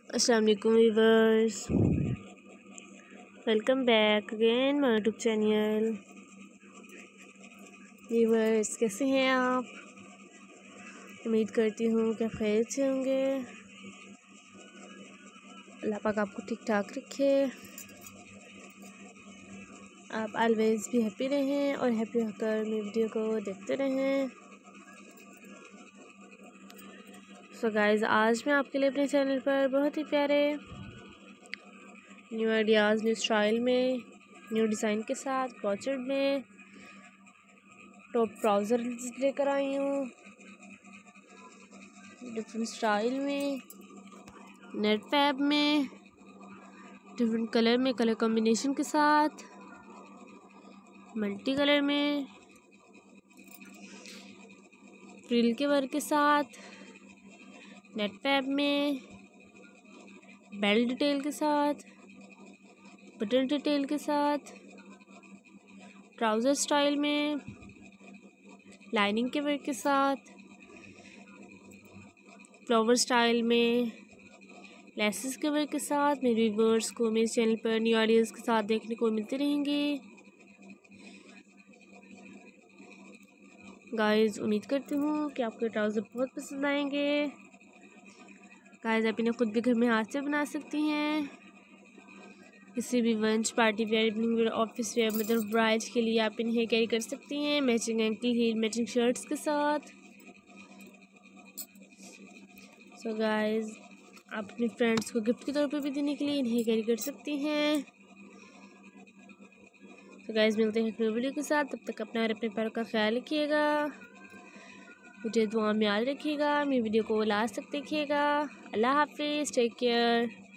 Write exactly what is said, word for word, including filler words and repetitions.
अस्सलाम वालेकुम viewers, welcome back again my YouTube channel. Viewers कैसे हैं आप? उम्मीद करती हूँ कि आप खैर से होंगे। अल्लाह पाक आपको ठीक ठाक रखे, आप ऑलवेज भी हैप्पी रहें और हैप्पी होकर मेरी वीडियो को देखते रहें। सो so गाइस, आज मैं आपके लिए अपने चैनल पर बहुत ही प्यारे न्यू आइडियाज़, न्यू स्टाइल में, न्यू डिज़ाइन के साथ क्रॉचेट में टॉप ट्राउज़र लेकर आई हूँ, डिफरेंट स्टाइल में, नेट फैब में, डिफरेंट कलर में, कलर कॉम्बिनेशन के साथ, मल्टी कलर में, फ्रिल के वर्क के साथ, नेट फैब में, बेल्ट डिटेल के साथ, बटन डिटेल के साथ, ट्राउज़र स्टाइल में, लाइनिंग के वर्क के साथ, फ्लावर स्टाइल में, लेसेस के वर्क के साथ। मेरे व्यूअर्स को मेरे चैनल पर न्यू आइडियाज़ के साथ देखने को मिलते रहेंगे। गाइस, उम्मीद करती हूँ कि आपके ट्राउज़र बहुत पसंद आएंगे। गाइस, आप इन्हें खुद भी घर में हाथ से बना सकती हैं। किसी भी वंश, party wear, evening wear, office wear, मतलब ब्राइड के लिए आप इन्हें कैरी कर सकती हैं matching ankle heel, matching shirts के साथ। सो गाइस, आप अपने फ्रेंड्स को गिफ्ट के तौर पे भी देने के लिए इन्हें कैरी कर सकती हैं। तो गाइस, मिलते हैं फिर वीडियो के साथ। तब तक अपना और अपने पैरों का ख्याल रखिएगा, मुझे दुआ में याद रखिएगा, मेरी वीडियो को लास्ट तक देखिएगा। अल्लाह हाफिज़, टेक केयर।